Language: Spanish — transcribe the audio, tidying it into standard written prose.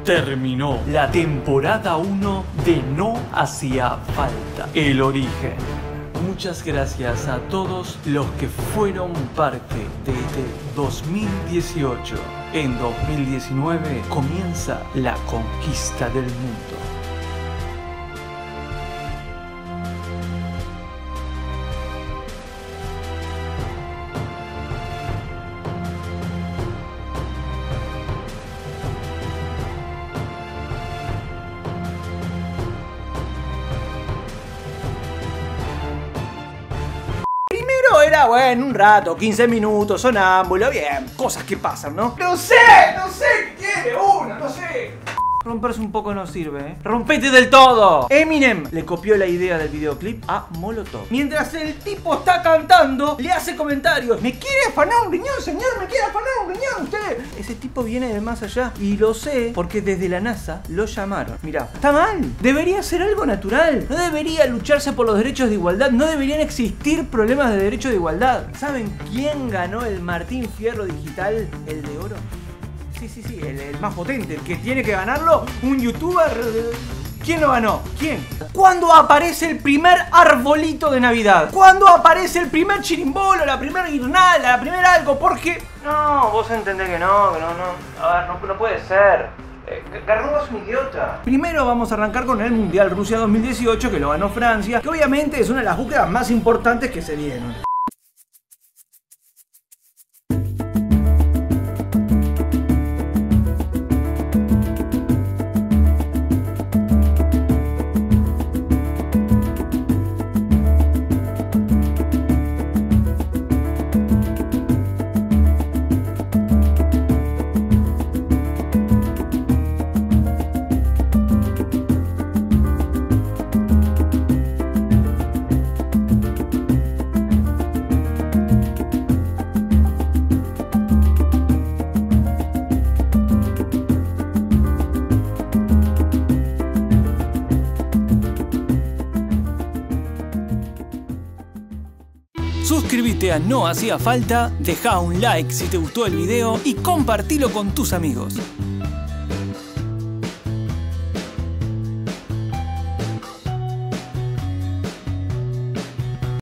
terminó la temporada 1 de No Hacía Falta, el origen. Muchas gracias a todos los que fueron parte de este 2018. En 2019 comienza la conquista del mundo. Era bueno, un rato, 15 minutos, sonámbulo, bien, cosas que pasan, ¿no? No sé qué quiere uno, no sé. Romperse un poco no sirve, ¿eh? ¡Rompete del todo! Eminem le copió la idea del videoclip a Molotov. Mientras el tipo está cantando, le hace comentarios. ¿Me quiere afanar un riñón, señor? ¿Me quiere afanar un riñón usted? Ese tipo viene de más allá. Y lo sé porque desde la NASA lo llamaron. Mirá, está mal. Debería ser algo natural. No debería lucharse por los derechos de igualdad. No deberían existir problemas de derechos de igualdad. ¿Saben quién ganó el Martín Fierro Digital, el de oro? Sí, el más potente, el que tiene que ganarlo, un youtuber. ¿Quién lo ganó? ¿Quién? ¿Cuándo aparece el primer arbolito de Navidad? ¿Cuándo aparece el primer chirimbolo, la primera guirnalda, la primera algo? Porque... No, vos entendés que no. A ver, no puede ser. Garrudo es un idiota. Primero vamos a arrancar con el Mundial Rusia 2018, que lo ganó Francia, que obviamente es una de las búsquedas más importantes que se dieron. Suscríbete a No Hacía Falta, deja un like si te gustó el video y compartilo con tus amigos.